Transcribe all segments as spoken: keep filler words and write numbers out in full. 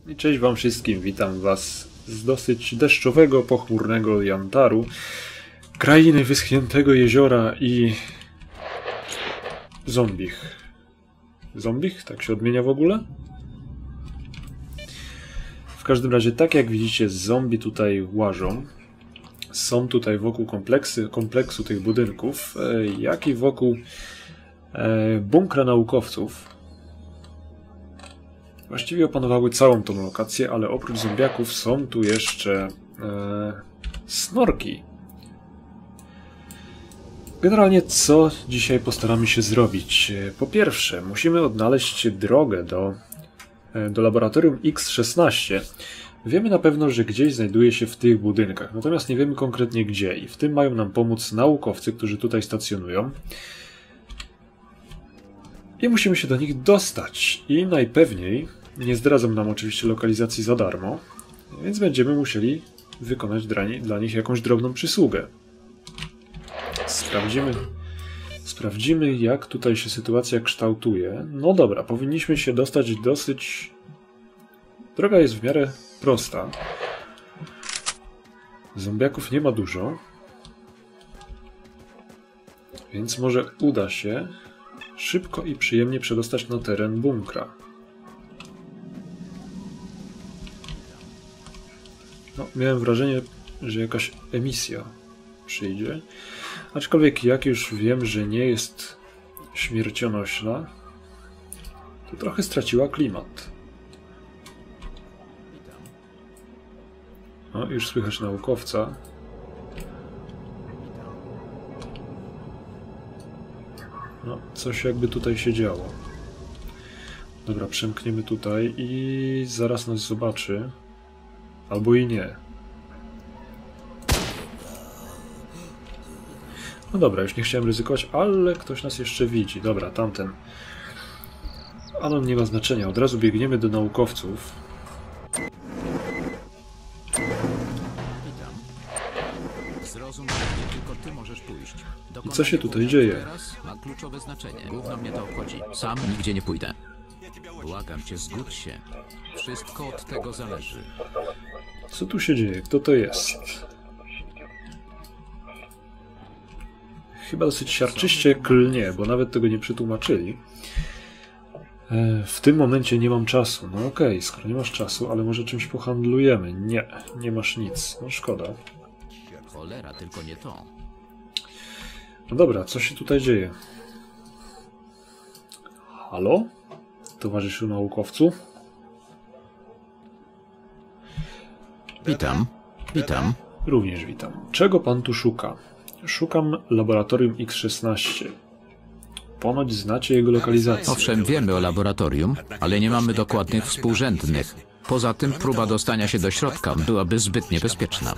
I cześć wam wszystkim, witam was z dosyć deszczowego, pochmurnego Yantaru, krainy wyschniętego jeziora i... zombich. Zombich? Tak się odmienia w ogóle? W każdym razie, tak jak widzicie, zombie tutaj łażą. Są tutaj wokół kompleksy, kompleksu tych budynków, jak i wokół e, bunkra naukowców. Właściwie opanowały całą tą lokację, ale oprócz zombiaków są tu jeszcze e, snorki. Generalnie co dzisiaj postaramy się zrobić? Po pierwsze, musimy odnaleźć drogę do, do laboratorium X szesnaście. Wiemy na pewno, że gdzieś znajduje się w tych budynkach, natomiast nie wiemy konkretnie gdzie i w tym mają nam pomóc naukowcy, którzy tutaj stacjonują. I musimy się do nich dostać i najpewniej nie zdradzą nam oczywiście lokalizacji za darmo, więc będziemy musieli wykonać dla, nie, dla nich jakąś drobną przysługę. Sprawdzimy, sprawdzimy, jak tutaj się sytuacja kształtuje. No dobra, powinniśmy się dostać dosyć... Droga jest w miarę prosta. Zombiaków nie ma dużo, więc może uda się szybko i przyjemnie przedostać na teren bunkra. No, miałem wrażenie, że jakaś emisja przyjdzie. Aczkolwiek jak już wiem, że nie jest śmiercionośna, to trochę straciła klimat. No, już słychać naukowca. No, coś jakby tutaj się działo. Dobra, przemkniemy tutaj i zaraz nas zobaczy. Albo i nie. No dobra, już nie chciałem ryzykować, ale ktoś nas jeszcze widzi. Dobra, tamten. Ale on nie ma znaczenia. Od razu biegniemy do naukowców. Zrozum, że tylko ty możesz pójść. I co się tutaj dzieje? Teraz ma kluczowe znaczenie. Gówno mnie to obchodzi. Sam nigdzie nie pójdę. Błagam cię, zgódź się. Wszystko od tego zależy. Co tu się dzieje? Kto to jest? Chyba dosyć siarczyście klnie, bo nawet tego nie przetłumaczyli. W tym momencie nie mam czasu. No okej, okay, skoro nie masz czasu, ale może czymś pohandlujemy. Nie, nie masz nic. No szkoda. Cholera, tylko nie to. No dobra, co się tutaj dzieje? Halo? Towarzyszu naukowcu? Witam. Witam. Również witam. Czego pan tu szuka? Szukam laboratorium X szesnaście. Ponoć znacie jego lokalizację. Owszem, wiemy o laboratorium, ale nie mamy dokładnych współrzędnych. Poza tym próba dostania się do środka byłaby zbyt niebezpieczna.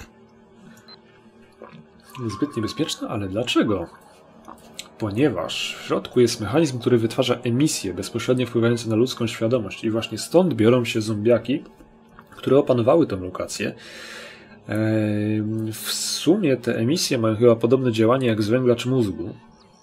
Zbyt niebezpieczna? Ale dlaczego? Ponieważ w środku jest mechanizm, który wytwarza emisje bezpośrednio wpływające na ludzką świadomość i właśnie stąd biorą się zombiaki, które opanowały tę lokację. W sumie te emisje mają chyba podobne działanie jak zwęglacz mózgu.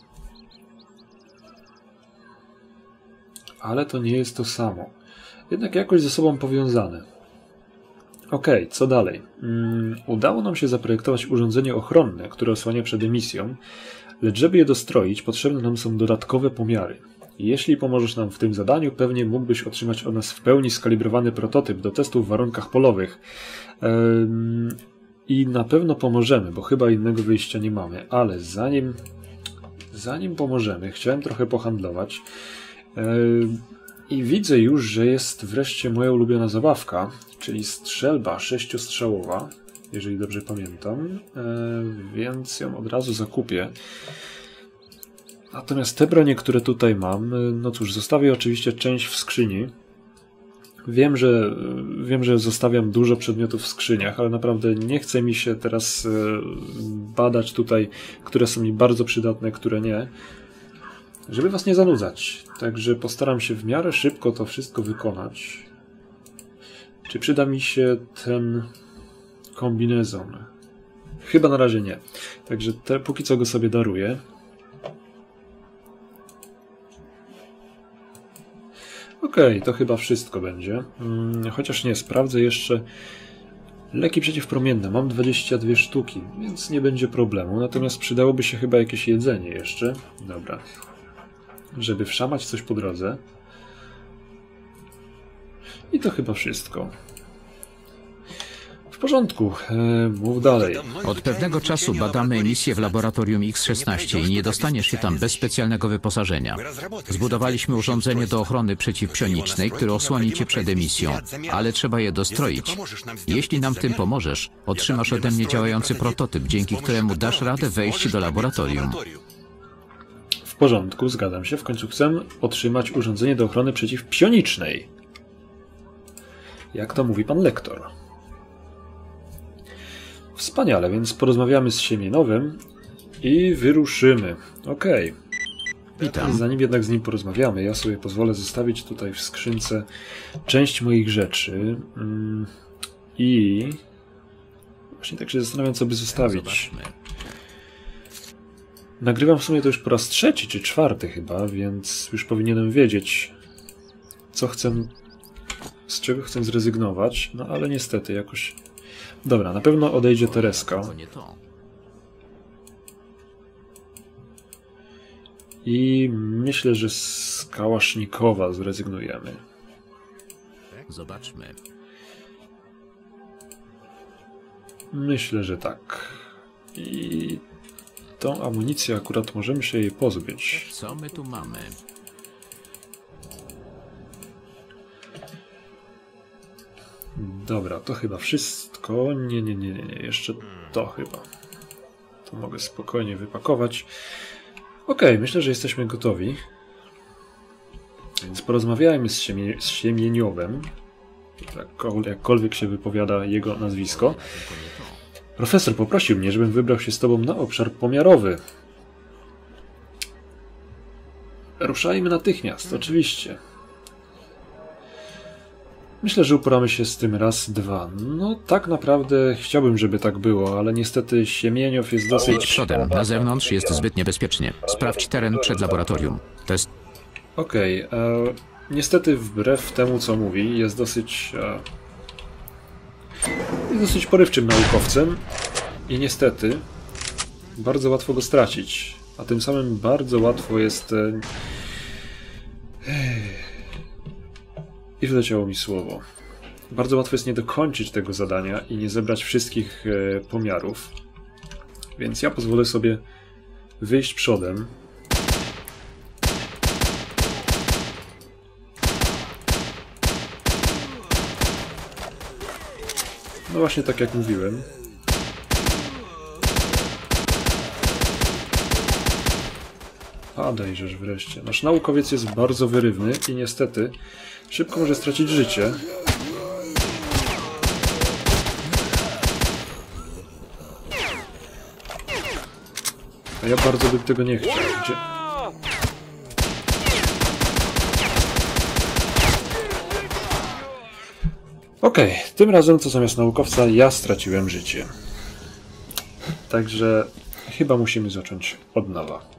Ale to nie jest to samo. Jednak jakoś ze sobą powiązane. Okej, co dalej? Um, udało nam się zaprojektować urządzenie ochronne, które osłania przed emisją, lecz żeby je dostroić, potrzebne nam są dodatkowe pomiary. Jeśli pomożesz nam w tym zadaniu, pewnie mógłbyś otrzymać od nas w pełni skalibrowany prototyp do testów w warunkach polowych. Um, I na pewno pomożemy, bo chyba innego wyjścia nie mamy. Ale zanim, zanim pomożemy, chciałem trochę pohandlować. Um, I widzę już, że jest wreszcie moja ulubiona zabawka, czyli strzelba sześciostrzałowa, jeżeli dobrze pamiętam, więc ją od razu zakupię. Natomiast te bronie, które tutaj mam, no cóż, zostawię oczywiście część w skrzyni. Wiem, że, wiem, że zostawiam dużo przedmiotów w skrzyniach, ale naprawdę nie chce mi się teraz badać tutaj, które są mi bardzo przydatne, które nie, żeby was nie zanudzać. Także postaram się w miarę szybko to wszystko wykonać. Czy przyda mi się ten kombinezon? Chyba na razie nie. Także te, póki co go sobie daruję. Okej, okay, to chyba wszystko będzie. Hmm, chociaż nie, sprawdzę jeszcze leki przeciwpromienne. Mam dwadzieścia dwie sztuki, więc nie będzie problemu. Natomiast przydałoby się chyba jakieś jedzenie jeszcze. Dobra. Żeby wszamać coś po drodze. I to chyba wszystko. W porządku, e, mów dalej. Od pewnego czasu badamy emisję w laboratorium X szesnaście i nie dostaniesz się tam bez specjalnego wyposażenia. Zbudowaliśmy urządzenie do ochrony przeciwpsionicznej, które osłoni cię przed emisją, ale trzeba je dostroić. Jeśli nam w tym pomożesz, otrzymasz ode mnie działający prototyp, dzięki któremu dasz radę wejść do laboratorium. W porządku, zgadzam się. W końcu chcę otrzymać urządzenie do ochrony przeciwpsionicznej. Jak to mówi pan lektor. Wspaniale, więc porozmawiamy z Siemienowym i wyruszymy. Okej. Witam. Zanim jednak z nim porozmawiamy, ja sobie pozwolę zostawić tutaj w skrzynce część moich rzeczy. I właśnie tak się zastanawiam, co by zostawić. Nagrywam w sumie to już po raz trzeci czy czwarty chyba, więc już powinienem wiedzieć, co chcę, z czego chcę zrezygnować. No ale niestety jakoś... Dobra, na pewno odejdzie Tereska. I myślę, że z Kałasznikowa zrezygnujemy. Zobaczmy. Myślę, że tak. I tą amunicję akurat możemy się jej pozbyć. Co my tu mamy? Dobra, to chyba wszystko. Nie, nie, nie, nie, nie. Jeszcze to chyba. To mogę spokojnie wypakować. Ok, myślę, że jesteśmy gotowi. Więc porozmawiajmy z, Siemie z Siemieniowem. Jakkolwiek się wypowiada jego nazwisko. Profesor poprosił mnie, żebym wybrał się z tobą na obszar pomiarowy. Ruszajmy natychmiast, oczywiście. Myślę, że uporamy się z tym raz, dwa. No tak naprawdę chciałbym, żeby tak było, ale niestety Siemieniow jest dosyć... Idź przodem, na zewnątrz jest zbyt niebezpiecznie. Sprawdź teren przed laboratorium. Test. Okej, okay, e, niestety wbrew temu, co mówi, jest dosyć... E, jest dosyć porywczym naukowcem i niestety bardzo łatwo go stracić, a tym samym bardzo łatwo jest... E, I wyleciało mi słowo. Bardzo łatwo jest nie dokończyć tego zadania i nie zebrać wszystkich e, pomiarów. Więc ja pozwolę sobie wyjść przodem. No właśnie tak jak mówiłem. Padajżeż wreszcie. Nasz naukowiec jest bardzo wyrywny i niestety szybko może stracić życie. A ja bardzo bym tego nie chciał. Gdzie... Okej, okay, tym razem to zamiast naukowca ja straciłem życie. Także chyba musimy zacząć od nowa.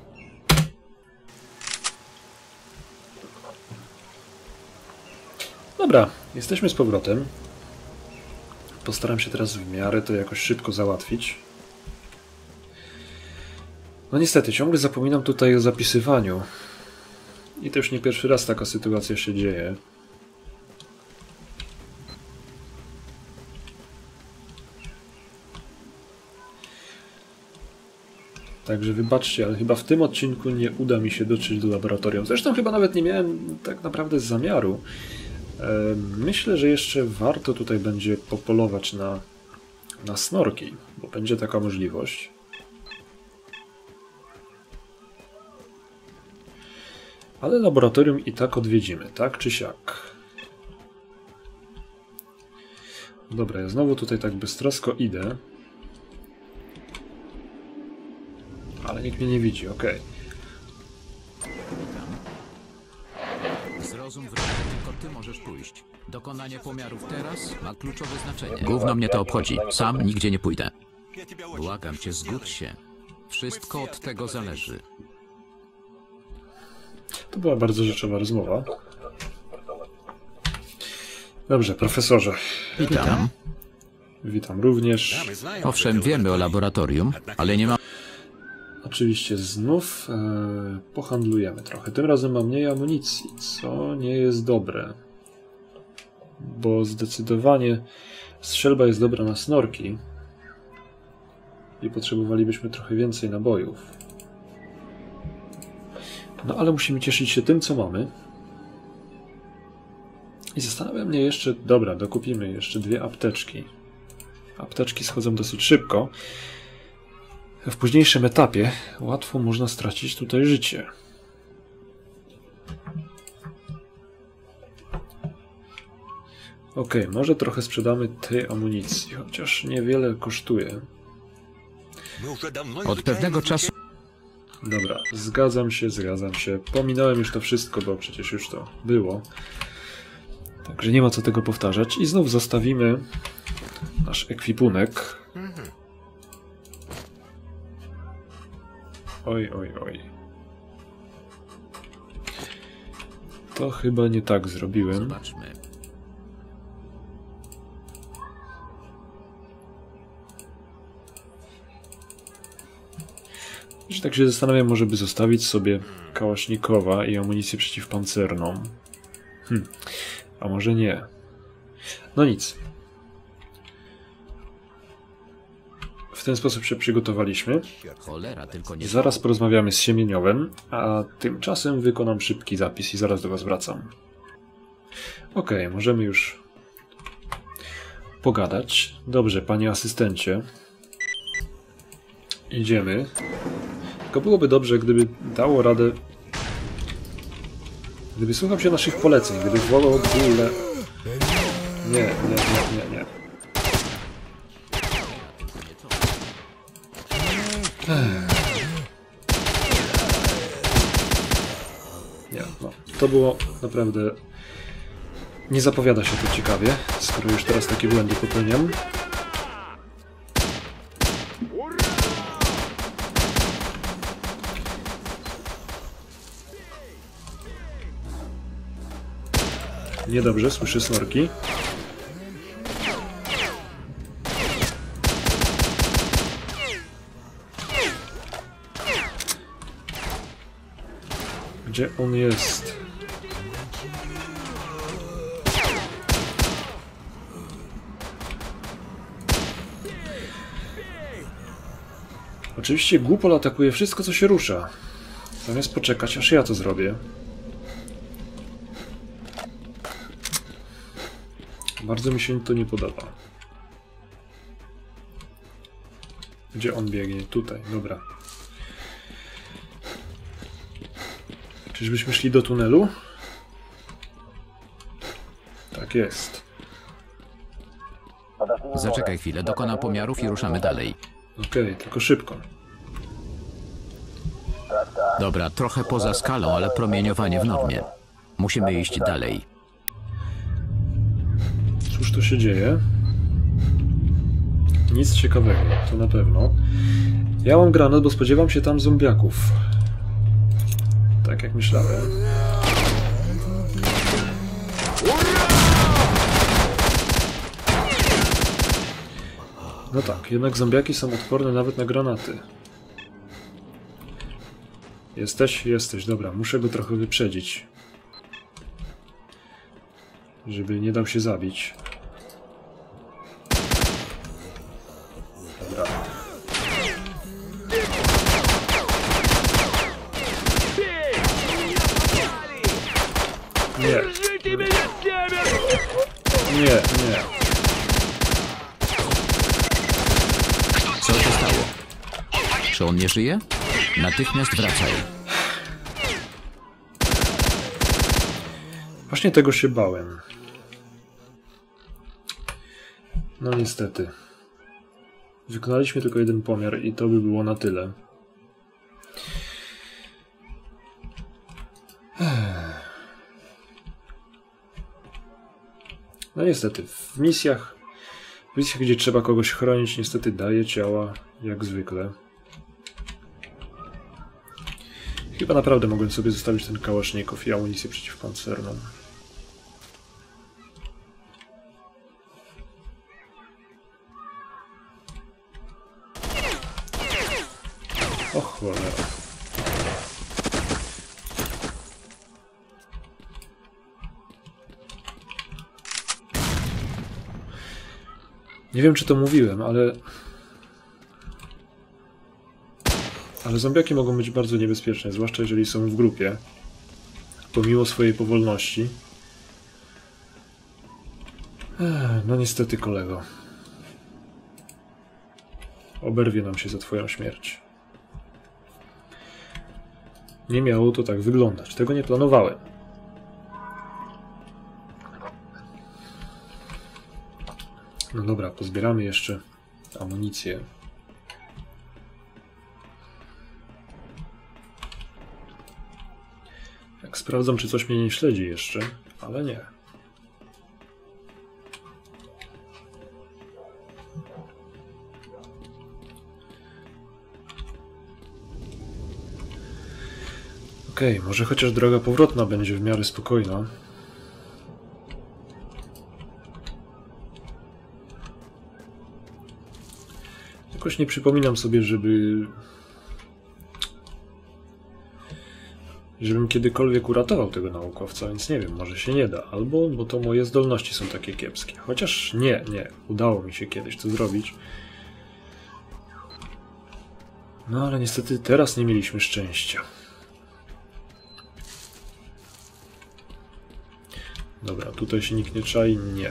Dobra, jesteśmy z powrotem. Postaram się teraz w miarę to jakoś szybko załatwić. No niestety, ciągle zapominam tutaj o zapisywaniu. I to już nie pierwszy raz taka sytuacja się dzieje. Także wybaczcie, ale chyba w tym odcinku nie uda mi się dotrzeć do laboratorium. Zresztą chyba nawet nie miałem tak naprawdę zamiaru. Myślę, że jeszcze warto tutaj będzie popolować na, na snorki, bo będzie taka możliwość. Ale laboratorium i tak odwiedzimy, tak czy siak. Dobra, ja znowu tutaj tak beztrosko idę. Ale nikt mnie nie widzi, okej. Zrozum wreszcie, tylko ty możesz pójść. Dokonanie pomiarów teraz ma kluczowe znaczenie. Gówno mnie to obchodzi. Sam nigdzie nie pójdę. Błagam cię, zgódź się. Wszystko od tego zależy. To była bardzo rzeczowa rozmowa. Dobrze, profesorze. Witam. Witam również. Owszem, wiemy o laboratorium, ale nie ma... Oczywiście znów e, pohandlujemy trochę. Tym razem mam mniej amunicji, co nie jest dobre. Bo zdecydowanie strzelba jest dobra na snorki. I potrzebowalibyśmy trochę więcej nabojów. No ale musimy cieszyć się tym, co mamy. I zastanawia mnie jeszcze... Dobra, dokupimy jeszcze dwie apteczki. Apteczki schodzą dosyć szybko. W późniejszym etapie łatwo można stracić tutaj życie. Ok, może trochę sprzedamy tej amunicji, chociaż niewiele kosztuje. Od pewnego czasu... Dobra, zgadzam się, zgadzam się. Pominąłem już to wszystko, bo przecież już to było. Także nie ma co tego powtarzać. I znów zostawimy nasz ekwipunek. Oj, oj, oj. To chyba nie tak zrobiłem. Zobaczmy. Tak się zastanawiam, może by zostawić sobie kałasznikowa i amunicję przeciwpancerną. Hm. A może nie. No nic. W ten sposób się przygotowaliśmy. Cholera, tylko nie... Zaraz porozmawiamy z Siemieniowem, a tymczasem wykonam szybki zapis i zaraz do was wracam. Ok, możemy już pogadać. Dobrze, panie asystencie. Idziemy. Tylko byłoby dobrze, gdyby dało radę... Gdyby słuchał się naszych poleceń, gdyby wolał w ogóle... Nie, nie, nie, nie, nie. Nie, no. To było naprawdę... Nie zapowiada się to ciekawie, skoro już teraz takie błędy popełniam. Niedobrze, słyszę snorki. Gdzie on jest? Oczywiście głupol atakuje wszystko, co się rusza. Zamiast poczekać, aż ja to zrobię. Bardzo mi się to nie podoba. Gdzie on biegnie? Tutaj, dobra. Czyżbyśmy szli do tunelu? Tak jest. Zaczekaj chwilę, dokonam pomiarów i ruszamy dalej. Okej, okay, tylko szybko. Dobra, trochę poza skalą, ale promieniowanie w normie. Musimy iść dalej. Cóż to się dzieje? Nic ciekawego, to na pewno. Ja mam granat, bo spodziewam się tam zombiaków. Tak jak myślałem. No tak, jednak zombiaki są odporne nawet na granaty. Jesteś? Jesteś, dobra, muszę go trochę wyprzedzić. Żeby nie dał się zabić. Dobra. Nie. Nie, nie. Co się stało? Czy on nie żyje? Natychmiast wracaj. Właśnie tego się bałem. No niestety. Wykonaliśmy tylko jeden pomiar i to by było na tyle. No niestety, w misjach, w misjach, gdzie trzeba kogoś chronić, niestety daje ciała, jak zwykle. Chyba naprawdę mogłem sobie zostawić ten kałasznikow i amunicję przeciwpancerną. O cholera. Nie wiem, czy to mówiłem, ale... Ale zombiaki mogą być bardzo niebezpieczne, zwłaszcza jeżeli są w grupie. Pomimo swojej powolności. Ech, no niestety, kolego. Oberwie nam się za twoją śmierć. Nie miało to tak wyglądać. Tego nie planowałem. No dobra, pozbieramy jeszcze amunicję. Jak sprawdzam, czy coś mnie nie śledzi jeszcze, ale nie. Okej, okay, może chociaż droga powrotna będzie w miarę spokojna. Jakoś nie przypominam sobie, żeby... żebym kiedykolwiek uratował tego naukowca, więc nie wiem, może się nie da. Albo, bo to moje zdolności są takie kiepskie. Chociaż nie, nie. Udało mi się kiedyś to zrobić. No ale niestety teraz nie mieliśmy szczęścia. Dobra, tutaj się nikt nie czai? Nie.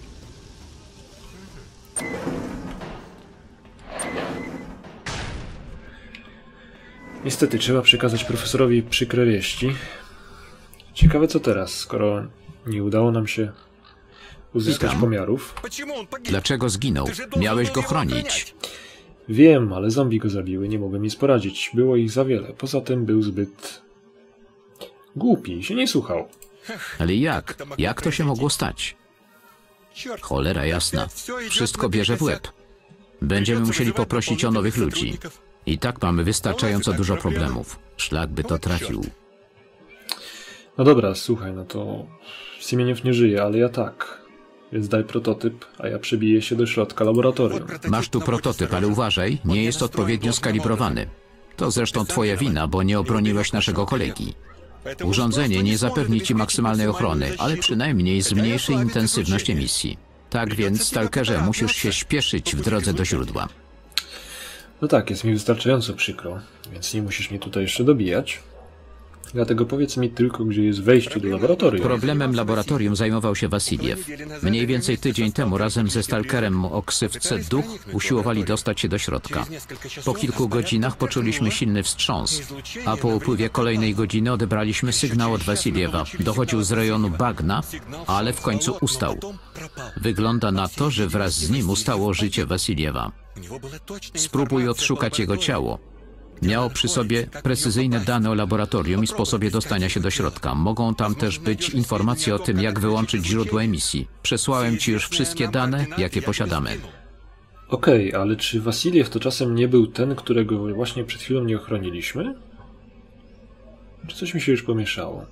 Niestety, trzeba przekazać profesorowi przykre wieści. Ciekawe co teraz, skoro nie udało nam się uzyskać Witam. pomiarów. Dlaczego zginął? Miałeś go chronić. Wiem, ale zombie go zabiły, nie mogłem nic poradzić. Było ich za wiele. Poza tym był zbyt... głupi, się nie słuchał. Ale jak? Jak to się mogło stać? Cholera jasna. Wszystko bierze w łeb. Będziemy musieli poprosić o nowych ludzi. I tak mamy wystarczająco dużo problemów. Szlak by to trafił. No dobra, słuchaj, no to Siemieniew nie żyje, ale ja tak. Więc daj prototyp, a ja przebiję się do środka laboratorium. Masz tu prototyp, ale uważaj, nie jest odpowiednio skalibrowany. To zresztą twoja wina, bo nie obroniłeś naszego kolegi. Urządzenie nie zapewni ci maksymalnej ochrony, ale przynajmniej zmniejszy intensywność emisji. Tak więc, Stalkerze, musisz się śpieszyć w drodze do źródła. No tak, jest mi wystarczająco przykro, więc nie musisz mnie tutaj jeszcze dobijać. Dlatego powiedz mi tylko, gdzie jest wejście do laboratorium. Problemem laboratorium zajmował się Wasiliew. Mniej więcej tydzień temu razem ze Stalkerem o ksywce Duch usiłowali dostać się do środka. Po kilku godzinach poczuliśmy silny wstrząs, a po upływie kolejnej godziny odebraliśmy sygnał od Wasiliewa. Dochodził z rejonu bagna, ale w końcu ustał. Wygląda na to, że wraz z nim ustało życie Wasiliewa. Spróbuj odszukać jego ciało. Miał przy sobie precyzyjne dane o laboratorium i sposobie dostania się do środka. Mogą tam też być informacje o tym, jak wyłączyć źródło emisji. Przesłałem ci już wszystkie dane, jakie posiadamy. Okej, okay, ale czy Wasiliew to czasem nie był ten, którego właśnie przed chwilą nie ochroniliśmy? Czy coś mi się już pomieszało?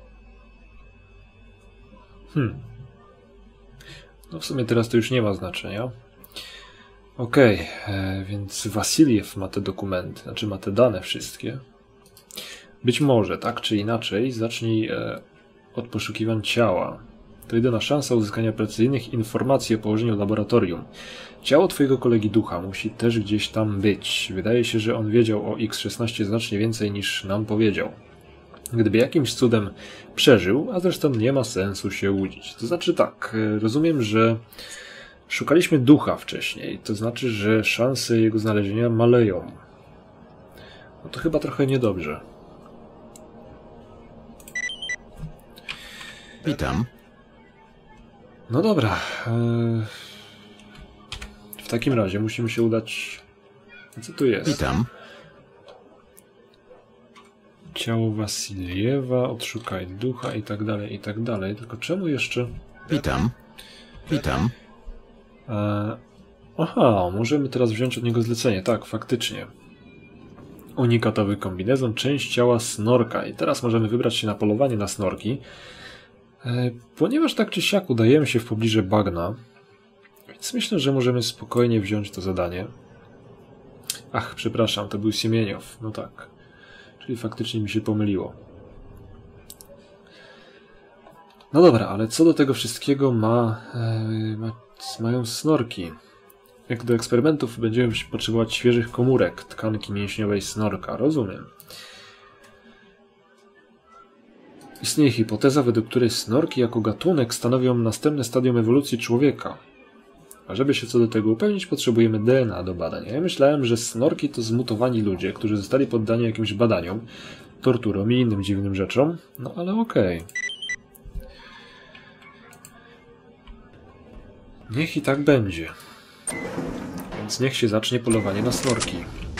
Hmm. No w sumie teraz to już nie ma znaczenia. Okej, okay, więc Wasiliew ma te dokumenty, znaczy ma te dane wszystkie. Być może, tak czy inaczej, zacznij e, od poszukiwań ciała. To jedyna szansa uzyskania precyzyjnych informacji o położeniu laboratorium. Ciało twojego kolegi Ducha musi też gdzieś tam być. Wydaje się, że on wiedział o X szesnaście znacznie więcej niż nam powiedział. Gdyby jakimś cudem przeżył, a zresztą nie ma sensu się łudzić. To znaczy tak, rozumiem, że szukaliśmy Ducha wcześniej, to znaczy, że szanse jego znalezienia maleją. No to chyba trochę niedobrze. Witam. No dobra. W takim razie musimy się udać... Co tu jest? Witam. Ciało Wasiliewa, odszukaj Ducha i tak dalej, i tak dalej. Tylko czemu jeszcze... Witam. Witam. E, aha, możemy teraz wziąć od niego zlecenie. Tak, faktycznie. Unikatowy kombinezon, część ciała snorka. I teraz możemy wybrać się na polowanie na snorki. E, ponieważ tak czy siak udajemy się w pobliże bagna, więc myślę, że możemy spokojnie wziąć to zadanie. Ach, przepraszam, to był Siemieniow. No tak. Czyli faktycznie mi się pomyliło. No dobra, ale co do tego wszystkiego ma, e, ma, mają snorki? Jak do eksperymentów będziemy potrzebować świeżych komórek, tkanki mięśniowej snorka. Rozumiem. Istnieje hipoteza, według której snorki jako gatunek stanowią następne stadium ewolucji człowieka. A żeby się co do tego upewnić, potrzebujemy D N A do badań. Ja myślałem, że snorki to zmutowani ludzie, którzy zostali poddani jakimś badaniom, torturom i innym dziwnym rzeczom. No ale okej. Okay. Niech i tak będzie. Więc niech się zacznie polowanie na snorki.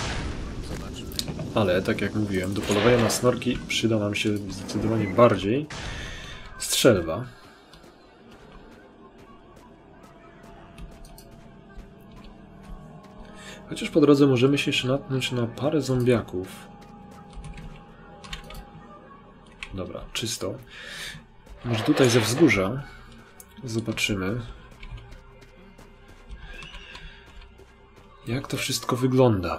Ale, tak jak mówiłem, do polowania na snorki przyda nam się zdecydowanie bardziej strzelba. Chociaż po drodze możemy się jeszcze natknąć na parę zombiaków. Dobra, czysto. Może tutaj ze wzgórza zobaczymy, jak to wszystko wygląda.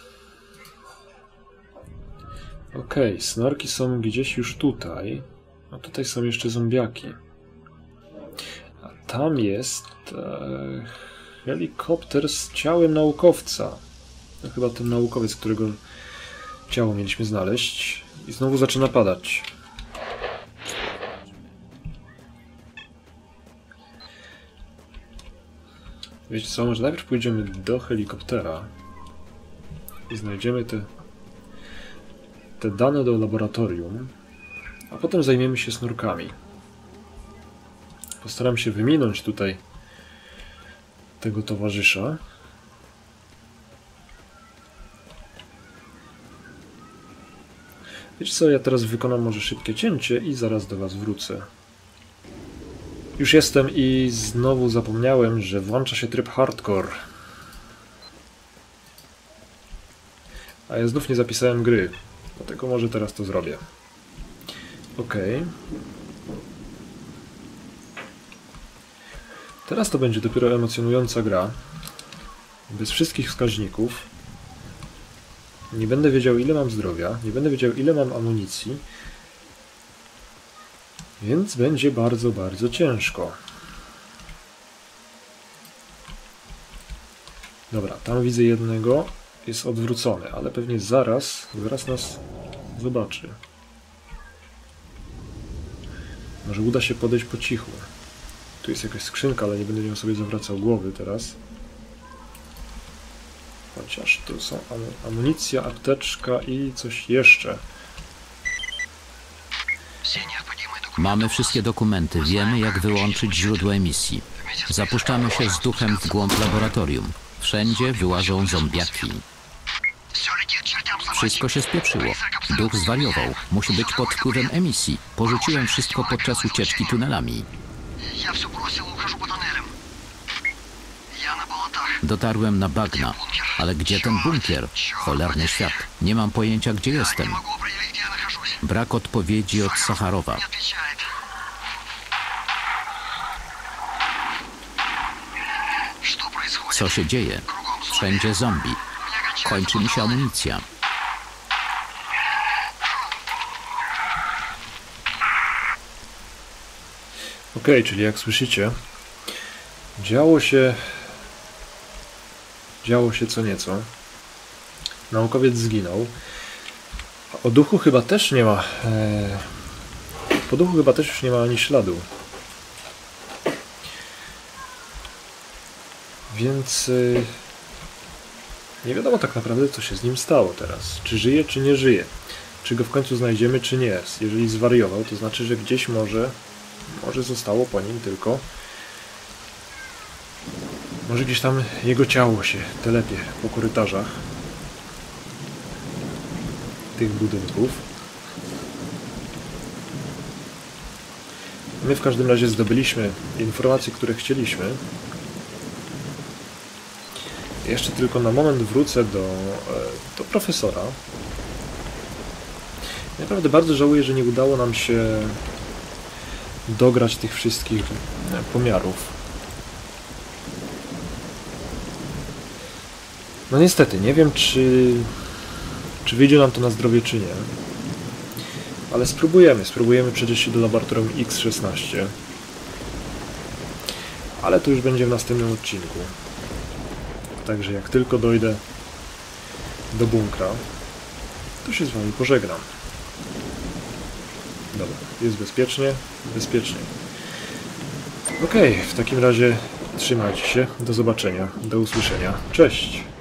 Okej, okay, snorki są gdzieś już tutaj. A tutaj są jeszcze zombiaki. A tam jest e, helikopter z ciałem naukowca. To chyba ten naukowiec, którego ciało mieliśmy znaleźć. I znowu zaczyna padać. Wiecie co, może najpierw pójdziemy do helikoptera i znajdziemy te, te dane do laboratorium, a potem zajmiemy się snorkami. Postaram się wyminąć tutaj tego towarzysza. Wiecie co, ja teraz wykonam może szybkie cięcie i zaraz do was wrócę. Już jestem i znowu zapomniałem, że włącza się tryb hardcore. A ja znów nie zapisałem gry, dlatego może teraz to zrobię. Ok. Teraz to będzie dopiero emocjonująca gra. Bez wszystkich wskaźników. Nie będę wiedział, ile mam zdrowia, nie będę wiedział, ile mam amunicji. Więc będzie bardzo, bardzo ciężko. Dobra, tam widzę jednego. Jest odwrócony, ale pewnie zaraz, zaraz nas zobaczy. Może uda się podejść po cichu. Tu jest jakaś skrzynka, ale nie będę nią sobie zawracał głowy teraz. Chociaż tu są amunicja, apteczka i coś jeszcze. Mamy wszystkie dokumenty, wiemy jak wyłączyć źródło emisji. Zapuszczamy się z duchem w głąb laboratorium. Wszędzie wyłażą zombiaki. Wszystko się spieprzyło. Duch zwariował. Musi być pod wpływem emisji. Porzuciłem wszystko podczas ucieczki tunelami. Dotarłem na bagna. Ale gdzie ten bunkier? Cholerny świat. Nie mam pojęcia, gdzie jestem. Brak odpowiedzi od Sacharowa. Co się dzieje? Wszędzie zombie. Kończy mi się amunicja. Okej, okay, czyli jak słyszycie, działo się działo się co nieco. Naukowiec zginął. O duchu chyba też nie ma. E, po duchu chyba też już nie ma ani śladu. Więc y, nie wiadomo tak naprawdę, co się z nim stało teraz. Czy żyje, czy nie żyje. Czy go w końcu znajdziemy, czy nie. Jeżeli zwariował, to znaczy, że gdzieś może, może zostało po nim tylko... Może gdzieś tam jego ciało się telepie po korytarzach tych budynków. My w każdym razie zdobyliśmy informacje, które chcieliśmy. Jeszcze tylko na moment wrócę do, do profesora. Naprawdę bardzo żałuję, że nie udało nam się dograć tych wszystkich pomiarów. No niestety, nie wiem czy, czy wyjdzie nam to na zdrowie czy nie. Ale spróbujemy, spróbujemy przejść się do laboratorium X szesnaście. Ale to już będzie w następnym odcinku. Także jak tylko dojdę do bunkra, to się z wami pożegnam. Dobra, jest bezpiecznie, bezpiecznie. Okej, w takim razie trzymajcie się, do zobaczenia, do usłyszenia. Cześć!